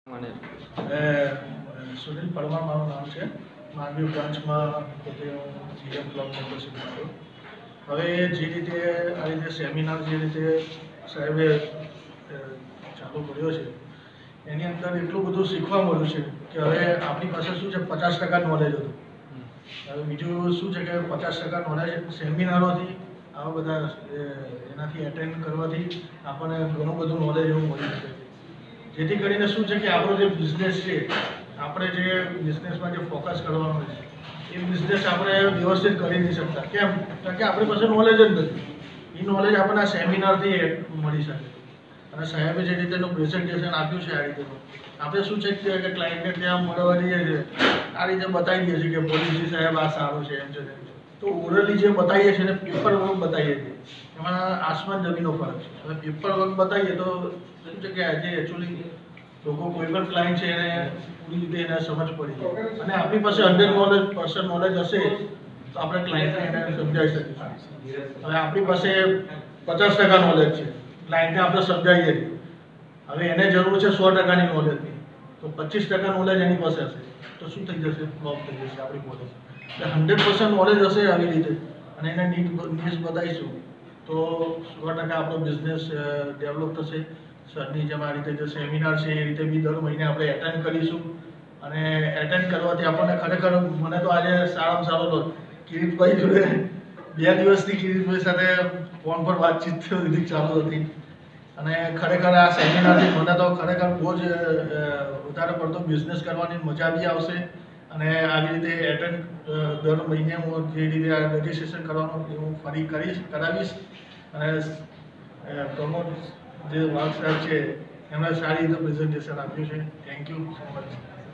મને સુનિલ પરમાર મારું નામ છે. માંડવી બ્રાન્ચમાં પોતે હું જીએમ ક્લબ મેમ્બરશીપ છું. હવે જે રીતે આ રીતે સેમિનાર જે રીતે સાહેબે ચાલુ કર્યો છે એની અંદર એટલું બધું શીખવા મળ્યું છે કે હવે આપણી પાસે શું છે 50% નોલેજ હતું. હવે બીજું શું છે કે 50% નોલેજ સેમિનારોથી આવા બધા એનાથી એટેન્ડ કરવાથી આપણને ઘણું બધું નોલેજ એવું મળી શકે છે. જેથી કરીને શું છે કે આપણો જે બિઝનેસ છે, આપણે જે બિઝનેસમાં જે ફોકસ કરવાનું છે એ બિઝનેસ આપણે વ્યવસ્થિત કરી નહીં શકતા. કેમ? કારણ કે આપણી પાસે નોલેજ જ નથી. એ નોલેજ આપણને સેમિનારથી મળી શકે. અને સાહેબે જે રીતેનું પ્રેઝન્ટેશન આપ્યું છે આ રીતેનું, આપણે શું છે કે ક્લાયન્ટને ત્યાં મળવા જઈએ છીએ આ રીતે બતાવી દઈએ છીએ કે પોલિસી સાહેબ આ સારું છે એમ છે તેમ છે. તો ઓરલી જે બતાવીએ છીએ ને પેપર વર્ક બતાવીએ છીએ એમાં આસમાન જમીનનો ફરક છે. હવે પેપર વર્ક બતાવીએ તો શું છે કે આજે એકચ્યુઅલી લોકો કોઈ પણ ક્લાયન્ટ છે એને પૂરી રીતે એને સમજ પડી જાય. અને આપણી પાસે 100% નોલેજ હશે તો આપણે ક્લાયન્ટને એને સમજાવી શકીશું. હવે આપણી પાસે 50% નોલેજ છે, ક્લાયન્ટને આપણે સમજાવીએ છીએ. હવે એને જરૂર છે 100%ની નોલેજની, તો 25% નોલેજ એની પાસે હશે તો શું થઈ જશે? ફ્લોપ થઈ જશે આપણી પોલિસી. એટલે 100% નોલેજ હશે આવી રીતે અને એને નીડ્સ બતાવીશું તો 100% આપણો બિઝનેસ ડેવલપ થશે. સરની જેમ આ રીતે જે સેમિનાર છે એ રીતે બી દર મહિને આપણે એટેન્ડ કરીશું. અને એટેન્ડ કરવાથી આપણને ખરેખર મને તો આજે સારામાં સારો કિરીટભાઈ જોડે 2 દિવસથી કિરીટભાઈ સાથે ફોન પર વાતચીત ચાલુ હતી. અને ખરેખર આ સેમિનારથી મને તો ખરેખર બહુ જ વધારે પડતો બિઝનેસ કરવાની મજા બી આવશે. અને આવી રીતે એટેન્ડ દર મહિને હું જે રીતે આ રજિસ્ટ્રેશન કરવાનું એ હું ફરી કરાવીશ. અને પ્રમોદ જે વાઘ સાહેબ છે એમણે સારી રીતે પ્રેઝન્ટેશન આપ્યું છે. Thank you so much.